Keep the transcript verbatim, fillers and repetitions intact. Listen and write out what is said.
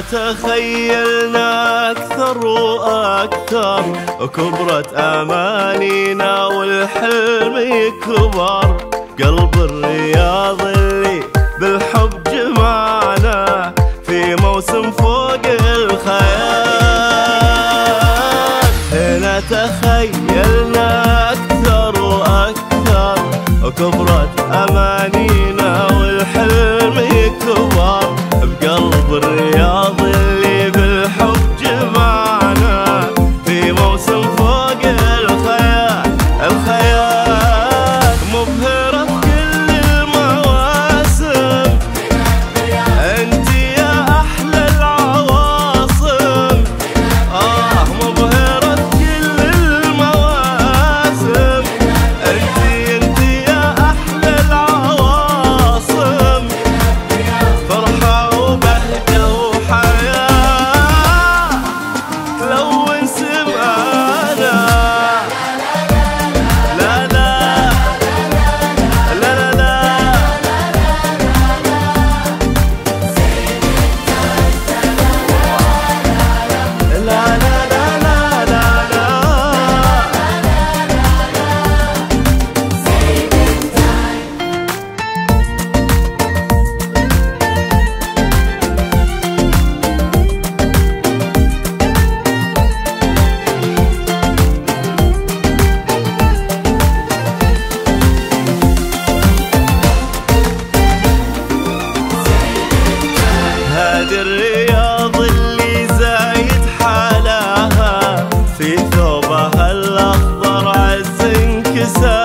تخيلنا أكثر وأكثر، وكبرت أمانينا والحلم يكبر. قلب الرياض اللي بالحب جمعنا في موسم فوق الخيال. هنا تخيلنا أكثر وأكثر، وكبرت أمانينا والحلم يكبر. بقلب الرياض اللي بالحب جمعنا في موسم فوق الخيال. الخيال مبهرة بكل المواسم، انت يا احلى العواصم. اه مبهرة بكل المواسم، انت انت يا احلى العواصم. فرحة وبهجة وحياة لون سمعنا. لا لا لا لا لا لا لا لا لا. هذه الرياض اللي زايد حلاها، في ثوبها الأخضر عز انكسار.